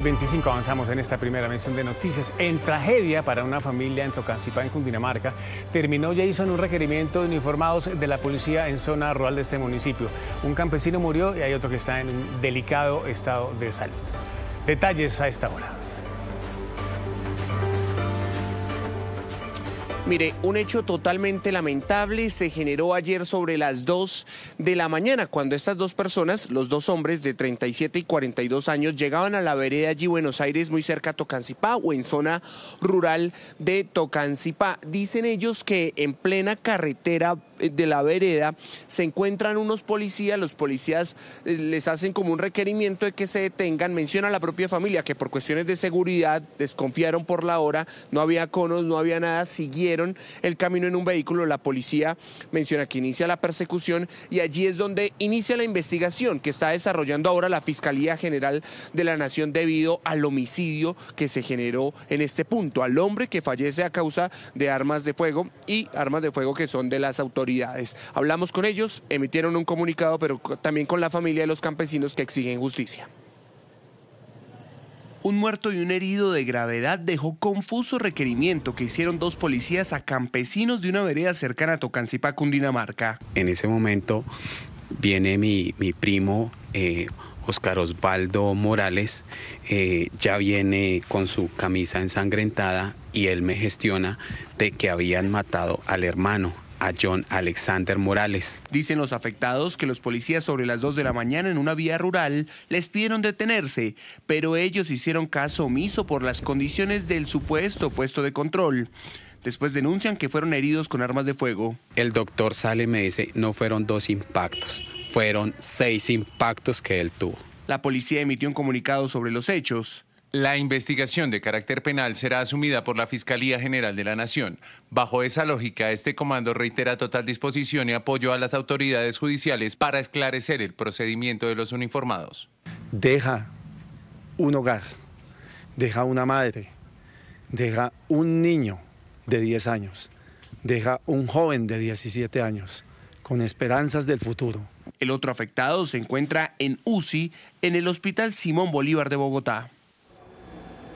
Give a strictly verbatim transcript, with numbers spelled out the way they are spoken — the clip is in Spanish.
veinticinco avanzamos en esta primera mención de noticias. En tragedia para una familia en Tocancipá, en Cundinamarca, terminó Jason un requerimiento de uniformados de la policía en zona rural de este municipio. Un campesino murió y hay otro que está en un delicado estado de salud. Detalles a esta hora. Mire, un hecho totalmente lamentable se generó ayer sobre las dos de la mañana, cuando estas dos personas, los dos hombres de treinta y siete y cuarenta y dos años, llegaban a la vereda allí Buenos Aires, muy cerca a Tocancipá o en zona rural de Tocancipá. Dicen ellos que en plena carretera de la vereda se encuentran unos policías, los policías les hacen como un requerimiento de que se detengan. Menciona la propia familia que por cuestiones de seguridad desconfiaron por la hora, no había conos, no había nada, siguieron el camino en un vehículo. La policía menciona que inicia la persecución y allí es donde inicia la investigación que está desarrollando ahora la Fiscalía General de la Nación debido al homicidio que se generó en este punto, al hombre que fallece a causa de armas de fuego y armas de fuego que son de las autoridades. Hablamos con ellos, emitieron un comunicado, pero también con la familia de los campesinos que exigen justicia. Un muerto y un herido de gravedad dejó confuso requerimiento que hicieron dos policías a campesinos de una vereda cercana a Tocancipá, Cundinamarca. En ese momento viene mi, mi primo eh, Oscar Osvaldo Morales, eh, ya viene con su camisa ensangrentada y él me gestiona de que habían matado al hermano, a John Alexander Morales. Dicen los afectados que los policías sobre las dos de la mañana en una vía rural les pidieron detenerse, pero ellos hicieron caso omiso por las condiciones del supuesto puesto de control. Después denuncian que fueron heridos con armas de fuego. El doctor sale y me dice, no fueron dos impactos, fueron seis impactos que él tuvo. La policía emitió un comunicado sobre los hechos. La investigación de carácter penal será asumida por la Fiscalía General de la Nación. Bajo esa lógica, este comando reitera total disposición y apoyo a las autoridades judiciales para esclarecer el procedimiento de los uniformados. Deja un hogar, deja una madre, deja un niño de diez años, deja un joven de diecisiete años, con esperanzas del futuro. El otro afectado se encuentra en U C I en el Hospital Simón Bolívar de Bogotá.